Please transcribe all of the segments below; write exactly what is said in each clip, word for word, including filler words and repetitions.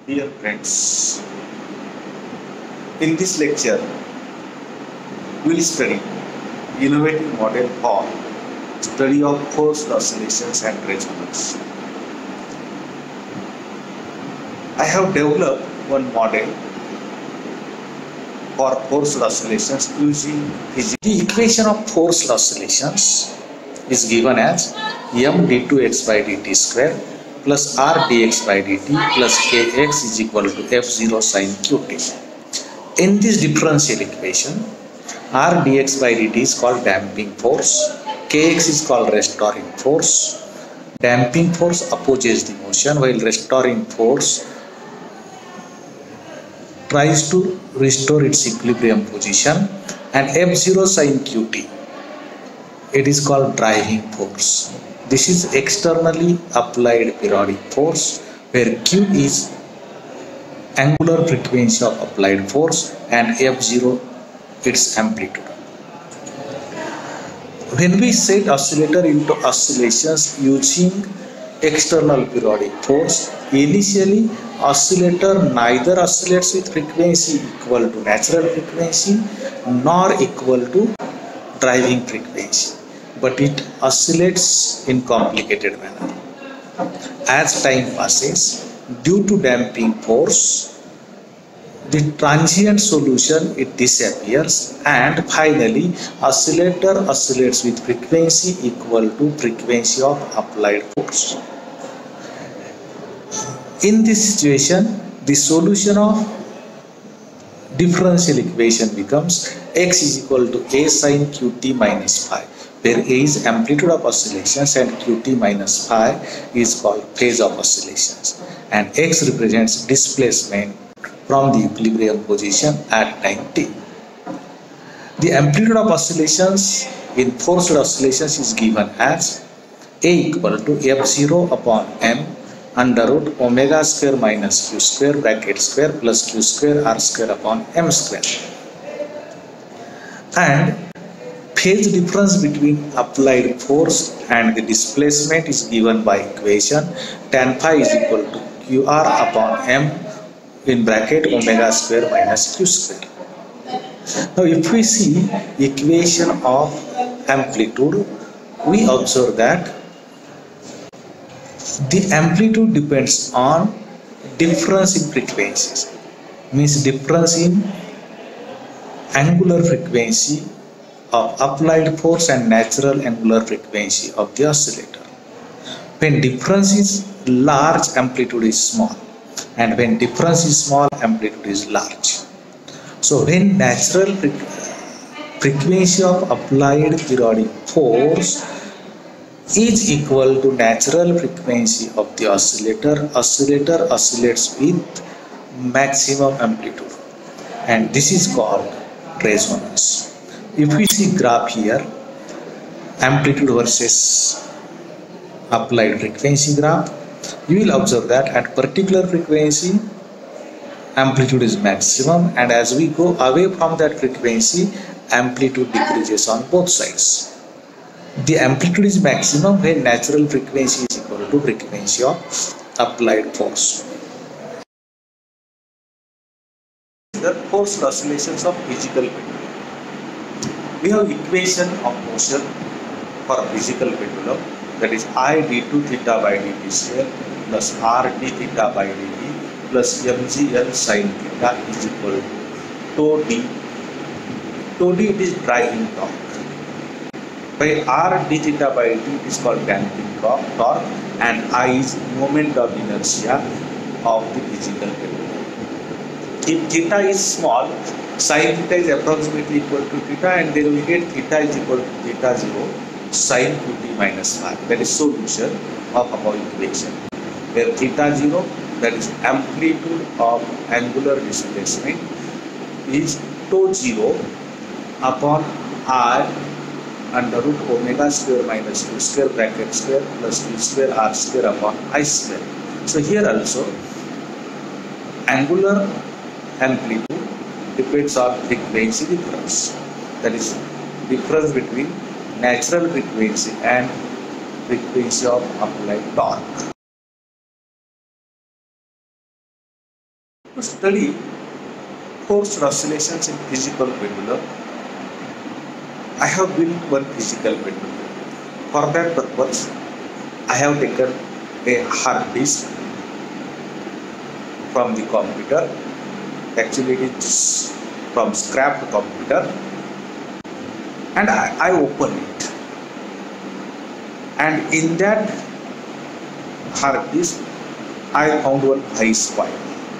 Dear friends, in this lecture, we will study innovative model for study of forced oscillations and resonance. I have developed one model for forced oscillations using physics. The equation of forced oscillations is given as m d two x by dt square plus r dx by dt plus kx is equal to f zero sine qt. In this differential equation, r dx by dt is called damping force, kx is called restoring force. Damping force opposes the motion while restoring force tries to restore its equilibrium position, and f zero sine qt, it is called driving force. This is externally applied periodic force where q is angular frequency of applied force and f zero its amplitude. When we set oscillator into oscillations using external periodic force, initially oscillator neither oscillates with frequency equal to natural frequency nor equal to driving frequency, but it oscillates in complicated manner. As time passes, due to damping force, the transient solution it disappears, and finally oscillator oscillates with frequency equal to frequency of applied force. In this situation, the solution of differential equation becomes x is equal to a sine qt minus phi, where a is amplitude of oscillations and qt minus phi is called phase of oscillations, and x represents displacement from the equilibrium position at time t. The amplitude of oscillations in forced oscillations is given as a equal to f zero upon m under root omega square minus q square bracket square plus q square r square upon m square. And phase difference between applied force and the displacement is given by equation tan phi is equal to qr upon m in bracket omega square minus q square. Now if we see equation of amplitude, we observe that the amplitude depends on difference in frequencies, means difference in angular frequency of applied force and natural angular frequency of the oscillator. When difference is large, amplitude is small, and when difference is small, amplitude is large. So when natural frequency of applied periodic force is equal to natural frequency of the oscillator, oscillator oscillates with maximum amplitude, and this is called resonance. If we see graph here, amplitude versus applied frequency graph, you will observe that at particular frequency amplitude is maximum, and as we go away from that frequency, amplitude decreases on both sides. The amplitude is maximum when natural frequency is equal to frequency of applied force. The forced oscillations of physical pendulum. We have equation of motion for physical pendulum, that is I d two theta by dt square plus r d theta by dt plus mgl sine theta is equal to tau d. Tau d it is driving torque. By r d theta by dt it is called damping torque, and I is moment of inertia of the physical pendulum. If theta is small, sine theta is approximately equal to theta, and then we get theta is equal to theta zero sine qt minus phi. That is solution of our equation, where theta zero, that is amplitude of angular displacement, is tau zero upon r under root omega square minus q square bracket square plus q square r square upon I square. So here also angular amplitude depends on frequency difference, that is difference between natural frequency and frequency of applied torque. To study forced oscillations in physical pendulum, I have built one physical pendulum. For that purpose, I have taken a hard disk from the computer. Actually, it is from scrapped computer, and I, I open it. And in that hard disk, I found one vice coil.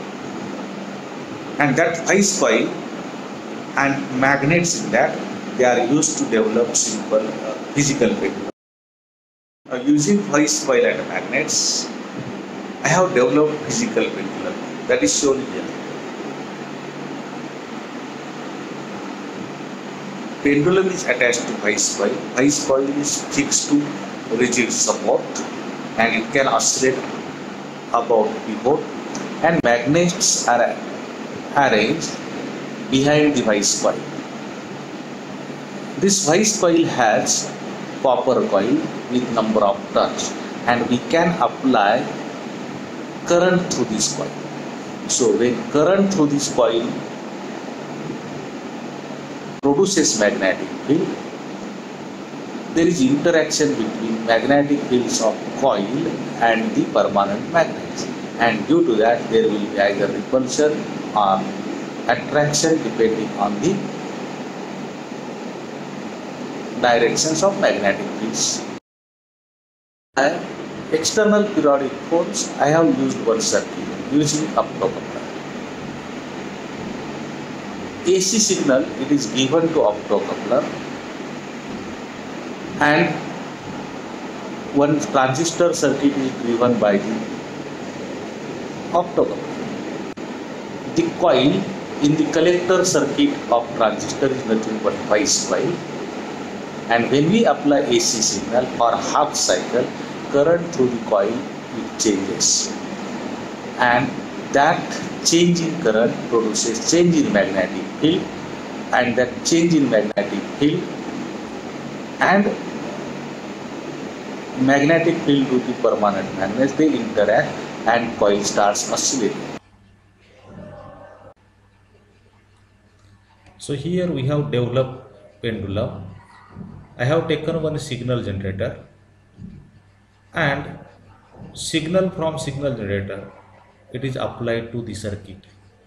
And that vice coil and magnets in that, they are used to develop simple uh, physical pendulum. Uh, using vice coil and magnets, I have developed physical pendulum that is shown here. Pendulum is attached to vice coil. Vice coil is fixed to rigid support and it can oscillate about pivot, and magnets are arranged behind the vice coil. This vice coil has copper coil with number of turns, and we can apply current through this coil. So when current through this coil produces magnetic field, there is interaction between magnetic fields of coil and the permanent magnets, and due to that there will be either repulsion or attraction depending on the directions of magnetic fields. And external periodic force, I have used one circuit using optocoupler. A C signal, it is given to optocoupler, and one transistor circuit is driven by the optocoupler. The coil in the collector circuit of transistor is nothing but vice coil, and when we apply A C signal for half cycle, current through the coil it changes, and that change in current produces change in magnetic field, and that change in magnetic field and magnetic field due to permanent magnets, they interact and coil starts oscillating. So here we have developed pendulum. I have taken one signal generator, and signal from signal generator, it is applied to the circuit.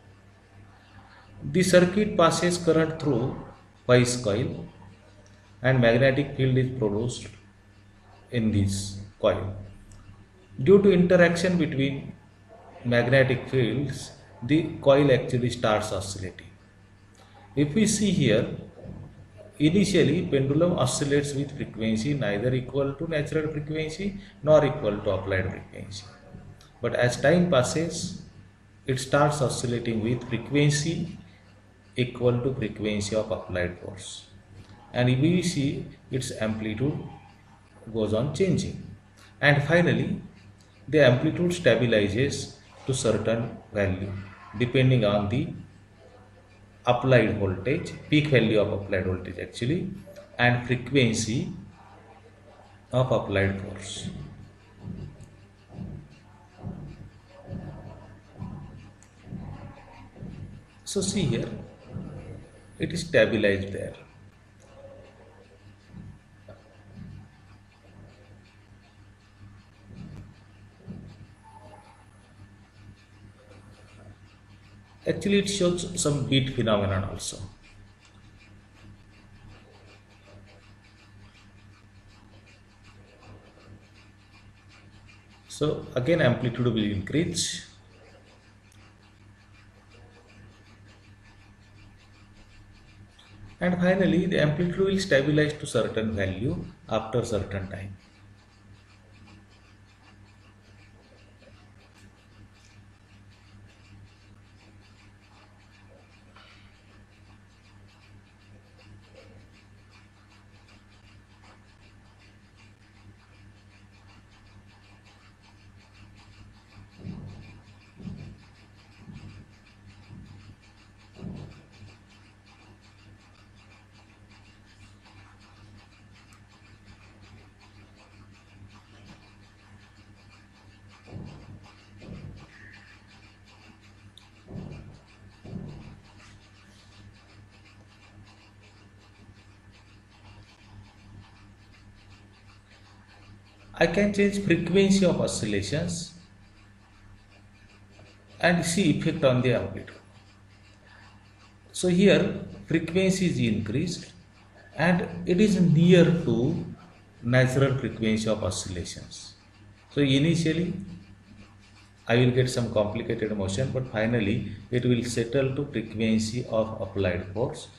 The circuit passes current through vice coil, and magnetic field is produced in this coil. Due to interaction between magnetic fields, the coil actually starts oscillating. If we see here, initially pendulum oscillates with frequency neither equal to natural frequency nor equal to applied frequency. But as time passes, it starts oscillating with frequency equal to frequency of applied force, and we see its amplitude goes on changing, and finally the amplitude stabilizes to certain value depending on the applied voltage, peak value of applied voltage actually, and frequency of applied force. So see here, it is stabilized there. Actually, it shows some beat phenomenon also. So again amplitude will increase. And finally the amplitude will stabilize to certain value after certain time. I can change frequency of oscillations and see effect on the amplitude. So here frequency is increased and it is near to natural frequency of oscillations. So initially I will get some complicated motion, but finally it will settle to frequency of applied force.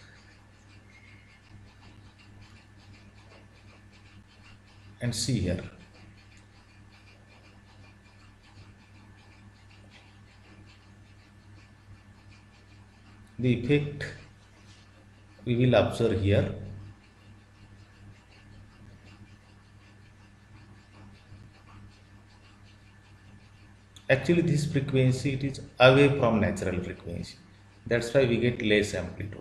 And see here. The effect we will observe here. Actually this frequency, it is away from natural frequency. That's why we get less amplitude.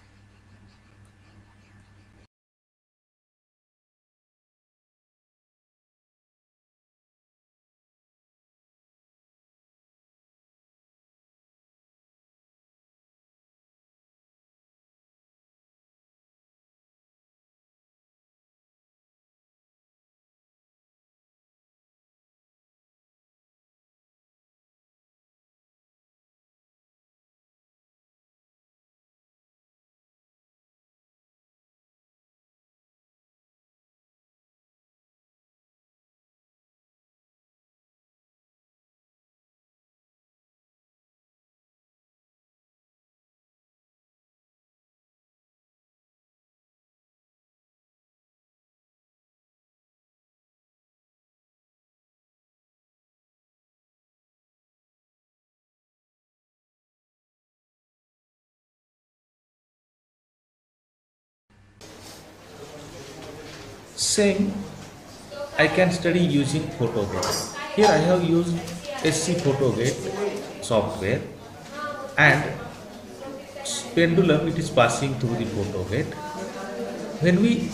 Same I can study using PhotoGate. Here I have used S C PhotoGate software, and pendulum, it is passing through the PhotoGate. When we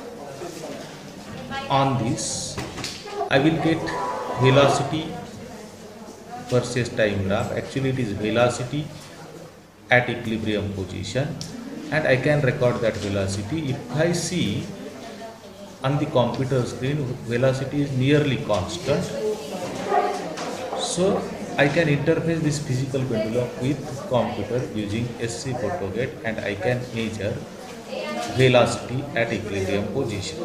on this, I will get velocity versus time graph. Actually it is velocity at equilibrium position, and I can record that velocity. If I see on the computer screen, velocity is nearly constant, so I can interface this physical pendulum with computer using S C PhotoGate, and I can measure velocity at equilibrium position.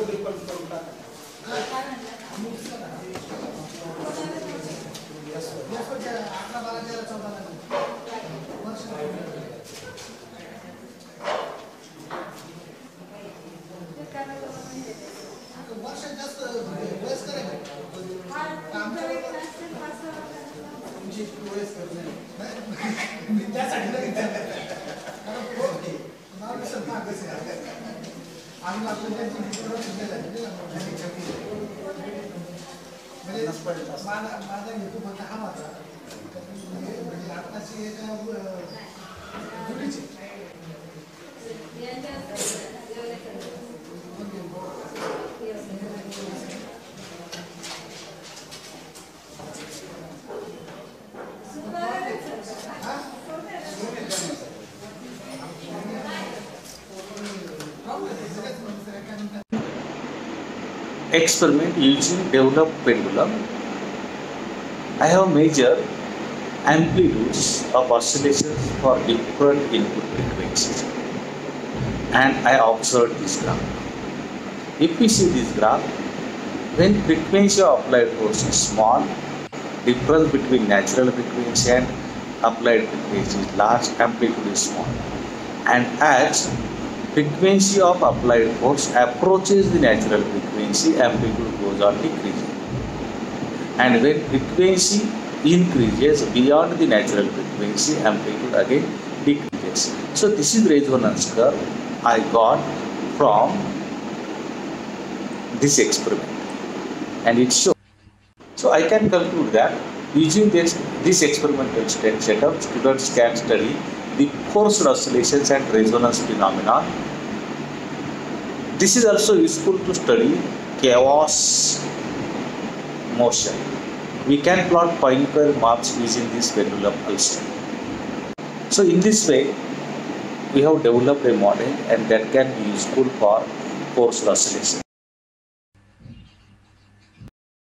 Experiment using developed pendulum. I have measured amplitudes of oscillations for different input frequencies, and I observed this graph. If we see this graph, when frequency of applied force is small, difference between natural frequency and applied frequency is large, amplitude is small. And as frequency of applied force approaches the natural frequency, amplitude goes on decreasing. And when frequency increases beyond the natural frequency, amplitude again decreases. So this is resonance curve I got from this experiment, and it shows. So I can conclude that using this, this experimental setup, students can study the forced oscillations and resonance phenomenon. This is also useful to study chaos motion. We can plot point curve maps using this pendulum also. So in this way, we have developed a model, and that can be useful for forced oscillation.